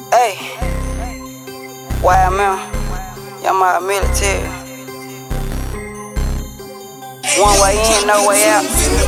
Hey, YML, y'all my military. One way in, no way out.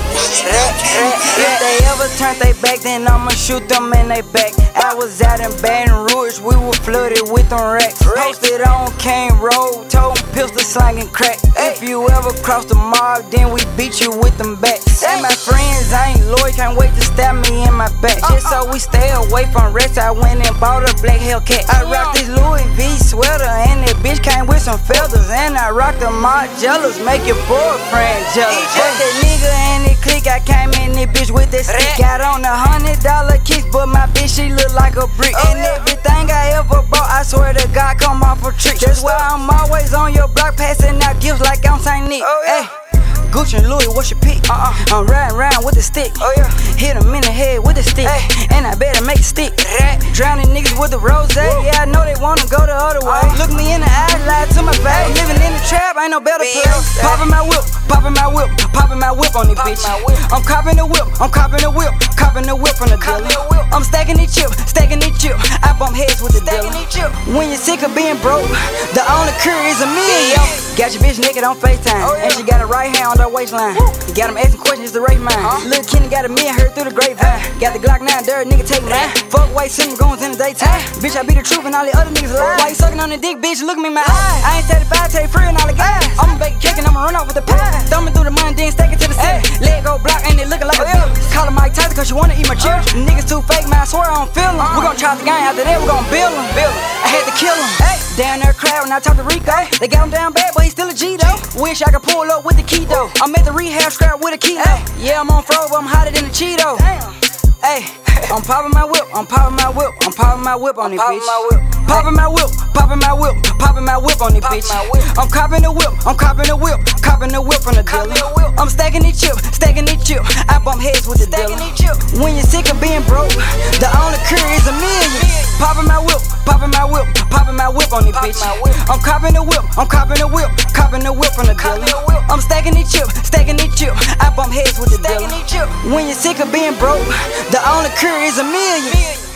If they ever turn they back, then I'ma shoot them in they back. I was out in Baton Rouge, we were flooded with them racks. Posted on Cane Road, told them pistol slanging crack. If you ever cross the mob, then we beat you with them backs. And my friends, I ain't loyal, can't wait to stab me in my back. Just so we stay away from rest, I went and bought a black Hellcat. I rock this Louis V sweater, and that bitch came with some feathers. And I rock the Margielas, make your boyfriend jealous. Fuck that nigga and that clique, I came in this bitch with that stick. Got on $100 kicks, but my bitch, she look like a brick. And everything I ever bought, I swear to God, come off a trick. That's why I'm always on your block, passing out gifts like I'm Saint Nick. Hey, Gucci and Louis, what's your pick? I'm riding around with the stick. Hit him in the head with the stick. And I better make it stick. Drowning niggas with the rose. Yeah, I know they wanna go the other way. Look me in the eye, lie to my face. Living in the trap, ain't no better place. Popping my whip, popping my whip, popping my whip on this bitch. I'm copping the whip, I'm copping the whip, copping the whip from the dealer. I'm stacking the chip, stacking the chip. I bump heads with the dealer. When you're sick of being broke, the only cure is a million. Got your bitch naked on FaceTime, and she got her right hand on her waistline. You got them asking questions to rate mine. Lil' Kenny got a million heard through the grapevine. Got the Glock 9, dirt nigga take mine. Fuck white singing goons in the daytime. Bitch, I be the truth and all the other niggas lie. Why you sucking on the dick, bitch? Look me in my eye. I ain't satisfied, take free and all the guys. I'ma bake a cake and I'ma run off with the pie. Thumbing through the money, then stack it to the city. Leg go block, ain't it looking like a bill? Call her Mike Tyson cause she wanna eat my children. Niggas too fake, man, I swear I don't feel them. We gon' try the game, after that we gon' build them. I had to kill him. Down there crowd when I talk to Rico. They got him down bad, but he still a G though. Wish I could pull up with the key though. I'm at the rehab scrap with a kilo. Yeah, I'm on fro, but I'm hotter than a Cheeto. Hey, I'm popping my whip, I'm popping my whip, I'm popping my whip on this bitch. Popping my whip, popping my whip, popping my whip on this bitch. I'm copping the whip, I'm copping the whip, copping the whip from the dealer. I'm stacking the chip, stacking the chip. I bump heads with the dealer. When you're sick of being broke, the only cure is a million. Popping my whip, popping my whip, popping my whip on this bitch. I'm copping the whip, I'm copping the whip, copping the whip from the dealer. I'm stacking the chip, stacking the chip. I bump heads with the dealer. When you're sick of being broke, the only cure is a million.